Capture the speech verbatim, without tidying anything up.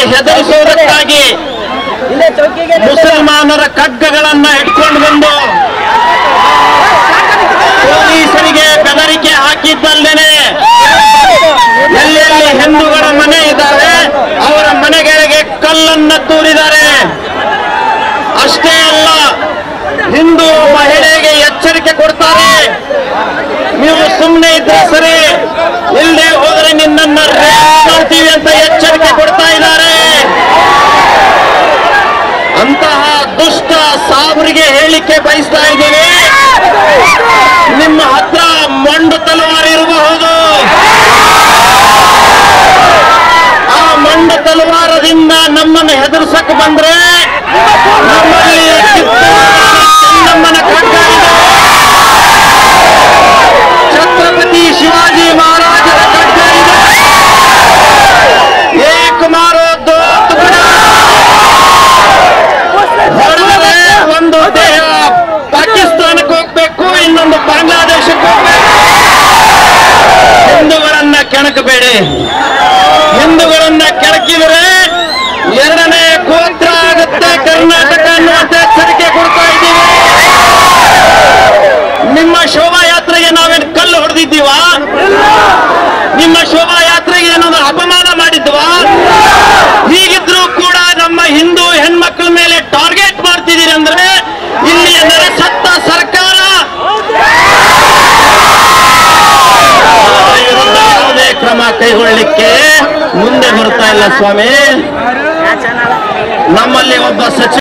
ಹೆದರಿಸುವುದಕ್ಕಾಗಿ ಮುಸಲ್ಮಾನರ ಖಡ್ಗಗಳನ್ನ ಇಟ್ಕೊಂಡು ಬಂದು ಪೊಲೀಸರಿಗೆ ಬೆದರಿಕೆ ಹಾಕಿದ್ದಲ್ಲೇನೆ ಎಲ್ಲೆಲ್ಲಿ ಹಿಂದೂಗಳ ಮನೆ ಇದ್ದಾರೆ ಅವರ ಮನೆಗಳಿಗೆ ಕಲ್ಲನ್ನ ತೂರಿದ್ದಾರೆ. ಅಷ್ಟೇ ಅಲ್ಲ, ಹಿಂದೂ ಮಹಿಳೆಗೆ ಎಚ್ಚರಿಕೆ ಕೊಡ್ತಾರೆ, ನೀವು ಸುಮ್ಮನೆ ಇದ್ರೆ ಸರಿ, ಇಲ್ಲದೆ ಹೋದರೆ ನಿನ್ನನ್ನ ರೇಪ್ ಮಾಡ್ತೀವಿ ಅಂತ ಎಚ್ಚರಿಕೆ ಕೊಡ್ತಾ ಇದ್ದಾರೆ. ಅಂತಹ ದುಷ್ಟ ಸಾಬ್ರಿಗೆ ಹೇಳಿಕೆ ಬಯಸ್ತಾ ಇದ್ದೀವಿ, ನಿಮ್ಮ ಹತ್ರ ಮಂಡು ತಲವಾರು ಇರಬಹುದು, ಆ ಮಂಡು ತಲವಾರದಿಂದ ನಮ್ಮನ್ನು ಹೆದರ್ಸಕ್ ಬಂದ್ರೆ ನಮ್ಮಲ್ಲಿ ನಮ್ಮನ ಖಡ್ಗ ಇದೆ, ಛತ್ರಪತಿ ಶಿವಾಜಿ ಮಹಾರಾಜರ ಖಡ್ಗ ಇದೆ. ಏಕ್ ಮಾರೋ ದೋ ತುಕಡಾ, ಹೊಡೆದರೆ ಒಂದು ದೇಹ ಪಾಕಿಸ್ತಾನಕ್ಕೆ ಹೋಗ್ಬೇಕು, ಇನ್ನೊಂದು ಬಾಂಗ್ಲಾದೇಶಕ್ಕೆ ಹೋಗ್ಬೇಕು. ಹಿಂದೂಗಳನ್ನ ಕೆಣಕಬೇಡಿ, ಹಿಂದೂಗಳನ್ನ ಕೆಣಕಿದರೆ ಎರಡನೇ ಗೋತ್ರ ಆಗುತ್ತೆ ಕರ್ನಾಟಕ ಅನ್ನುವಂತ ಎಚ್ಚರಿಕೆ ಕೊಡ್ತಾ ಇದ್ದೀವಿ. ನಿಮ್ಮ ಶೋಭಾಯಾತ್ರೆಗೆ ನಾವೇನು ಕಲ್ಲು ಹೊಡೆದಿದ್ದೀವ? ನಿಮ್ಮ ಶೋಭಾಯಾತ್ರೆಗೆ ಏನಾದ್ರು ಅಪಮಾನ ಮಾಡಿದ್ವಾ? ಹೀಗಿದ್ರೂ ಕೂಡ ನಮ್ಮ ಹಿಂದೂ ಹೆಣ್ಮಕ್ಳ ಮೇಲೆ ಟಾರ್ಗೆಟ್ ಮಾಡ್ತಿದ್ದೀರಿ ಅಂದ್ರೆ ಇಲ್ಲಿ ನರಸತ್ತ ಸರ್ಕಾರ ಯಾವುದೇ ಕ್ರಮ ಕೈಗೊಳ್ಳಲಿಕ್ಕೆ ಮುಂದೆ ಬರ್ತಾ ಇಲ್ಲ ಸ್ವಾಮಿ. ನಮ್ಮಲ್ಲಿ ಒಬ್ಬ ಸಚಿವ